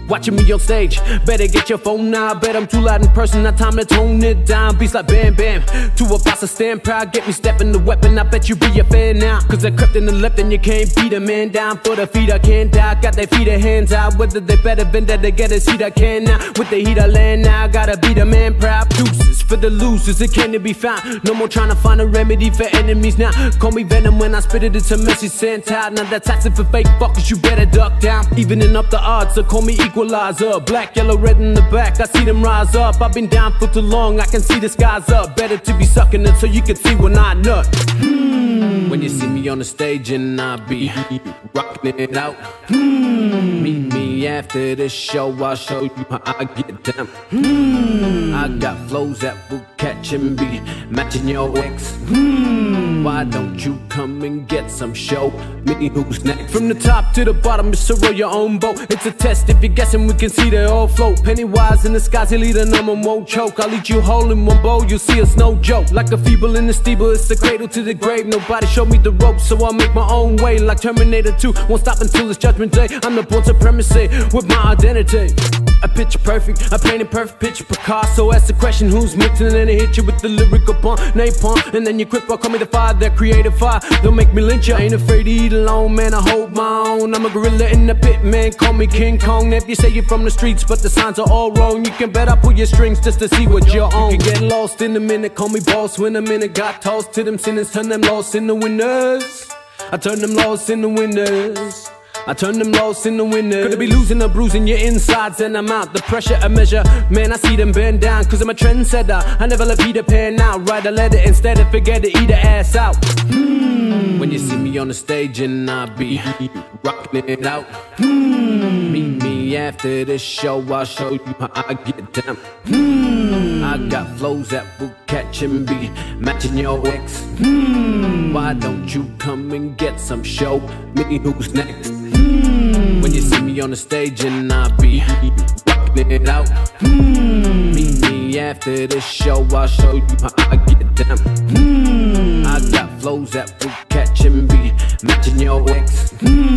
watching me on stage. Better get your phone now, bet I'm too loud in person, now time to tone it down. Beats like bam bam, to a boss I stand proud. Get me stepping the weapon, I bet you be a fan now. Cause I crept in the left and you can't beat a man down. For the feet I can't die, got their feet and hands out. Whether they better bend that they get a seat I can now. With the heat I land now, gotta be the man proud. Deuces for the losers, it can't be found. No more trying to find a remedy for enemies now. Call me venom when I spit it, it's a message sent out. Now that's toxic for fake fuckers, you better duck down. Evening up the odds, so call me equalizer. Black, yellow, red in the back, I see them rise up. I've been down for too long, I can see the skies up. Better to be sucking it so you can see when I nut. When you see me on the stage and I be rocking it out. Meet me after this show, I'll show you how I get down. I got flows that will catch and be matching your ex. Why don't you come and get some, show me who's next. From the top to the bottom, just row your own boat. It's a test, if you're guessing we can see they all float. Pennywise in the skies, he'll eat a numb and won't choke. I'll eat you whole in one bowl, you'll see it's no joke. Like a feeble in the steeple, it's the cradle to the grave. Nobody showed me the ropes, so I'll make my own way. Like Terminator 2, won't stop until it's judgment day. I'm the born supremacy with my identity. A picture perfect, I paint a perfect picture Picasso. Ask the question who's mixing, and then I hit you with the lyrical pun, napalm. And then you quit, call me the fire, that creative fire. Don't make me lynch you, I ain't afraid to eat alone, man, I hold my own. I'm a gorilla in the pit, man, call me King Kong. If you say you're from the streets, but the signs are all wrong, you can bet I pull your strings just to see what you're on. You can get lost in a minute, call me boss when a minute. Got tossed to them sinners, turn them lost into winners. I turn them lost into winners. I turn them lost into winners. Could I be losing or bruising your insides and I'm out. The pressure I measure, man, I see them bend down. Cause I'm a trendsetter, I never let Peter Pan out. Write a letter instead of forget to eat her ass out. When you see me on the stage and I be rocking it out. Meet me after this show, I'll show you how I get down. I got flows that will catch and be matching your ex. Why don't you come and get some, show me who's next. When you see me on the stage and I be rocking it out. Meet me after this show, I'll show you how I get down. I got flows that will catch and be matching your ex.